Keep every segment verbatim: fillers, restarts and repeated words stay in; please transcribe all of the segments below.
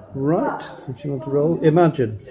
Right, if you want to roll, imagine.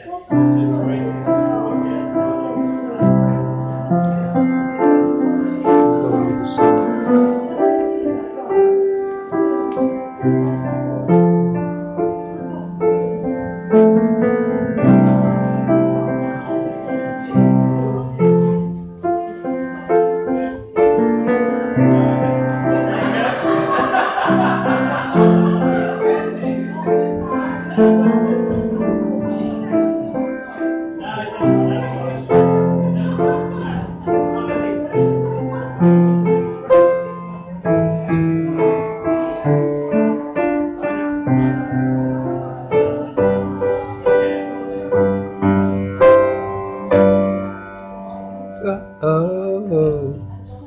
Uh-oh.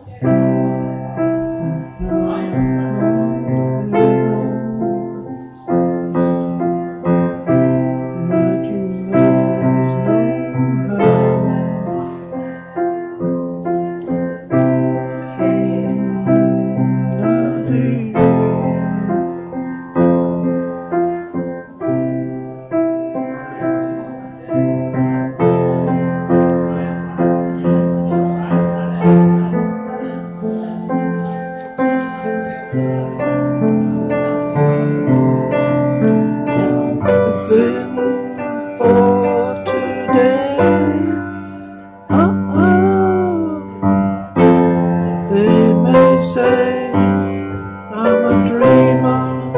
For today, uh-oh, they may say I'm a dreamer,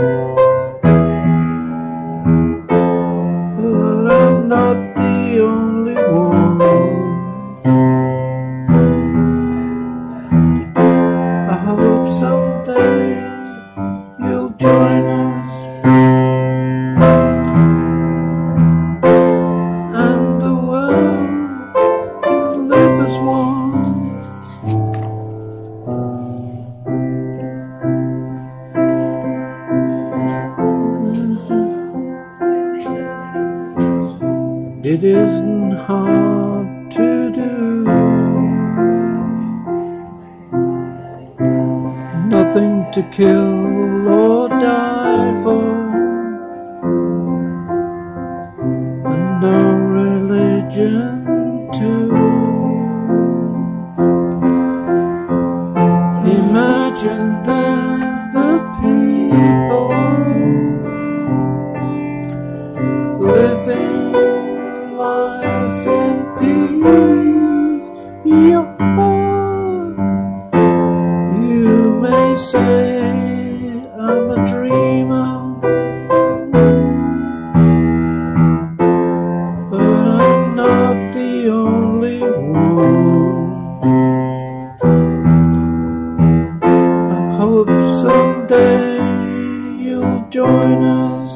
but I'm not the only one. I hope someday you'll join us, it isn't hard to do, nothing to kill or die for, and no religion too. Imagine they're the people living life in peace. Yeah. You may say I'm a dreamer, but I'm not the only one. I hope someday you'll join us,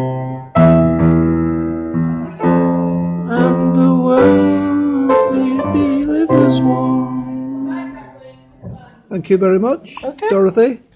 and the world may be live as one. Thank you very much, okay. Dorothy.